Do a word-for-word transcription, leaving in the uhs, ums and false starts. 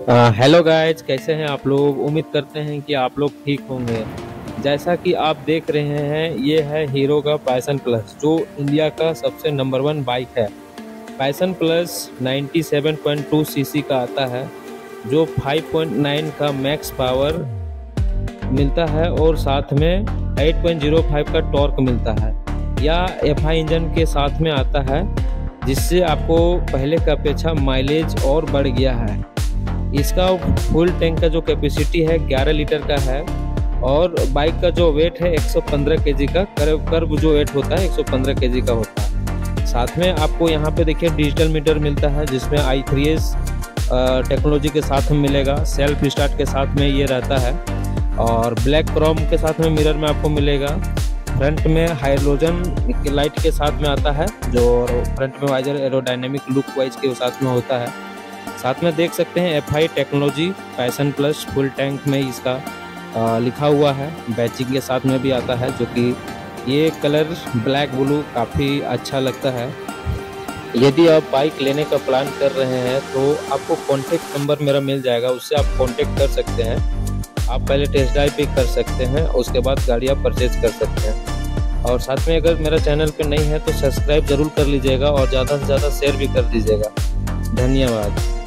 Hello guys, कैसे हैं आप लोग। उम्मीद करते हैं कि आप लोग ठीक होंगे। जैसा कि आप देख रहे हैं, ये है हीरो का पैशन प्लस, जो इंडिया का सबसे नंबर वन बाइक है। पैशन प्लस सत्तानवे पॉइंट दो सीसी का आता है, जो पाँच पॉइंट नौ का मैक्स पावर मिलता है और साथ में आठ पॉइंट ज़ीरो पाँच का टॉर्क मिलता है। या एफ आई इंजन के साथ में आता है, जिससे आपको पहले की अपेक्षा माइलेज और बढ़ गया है। इसका फुल टैंक का जो कैपेसिटी है ग्यारह लीटर का है और बाइक का जो वेट है एक सौ पंद्रह केजी का, कर्व कर्व जो वेट होता है एक सौ पंद्रह केजी का होता है। साथ में आपको यहाँ पे देखिए डिजिटल मीटर मिलता है, जिसमें आई थ्री एस टेक्नोलॉजी के साथ में मिलेगा। सेल्फ स्टार्ट के साथ में ये रहता है और ब्लैक क्रोम के साथ में मिरर में आपको मिलेगा। फ्रंट में हाइड्रोजन लाइट के साथ में आता है, जो फ्रंट में वाइजर एरोडायनेमिक लुक वाइज के साथ में होता है। साथ में देख सकते हैं F I technology Passion Plus full tank में इसका आ, लिखा हुआ है। बैचिंग के साथ में भी आता है, जो कि ये कलर ब्लैक ब्लू काफ़ी अच्छा लगता है। यदि आप बाइक लेने का प्लान कर रहे हैं तो आपको कॉन्टेक्ट नंबर मेरा मिल जाएगा, उससे आप कॉन्टेक्ट कर सकते हैं। आप पहले टेस्ट ड्राइव भी कर सकते हैं, उसके बाद गाड़ी आप परचेज कर सकते हैं। और साथ में अगर मेरा चैनल पे नहीं है तो सब्सक्राइब ज़रूर कर लीजिएगा और ज़्यादा से ज़्यादा शेयर भी कर दीजिएगा। धन्यवाद।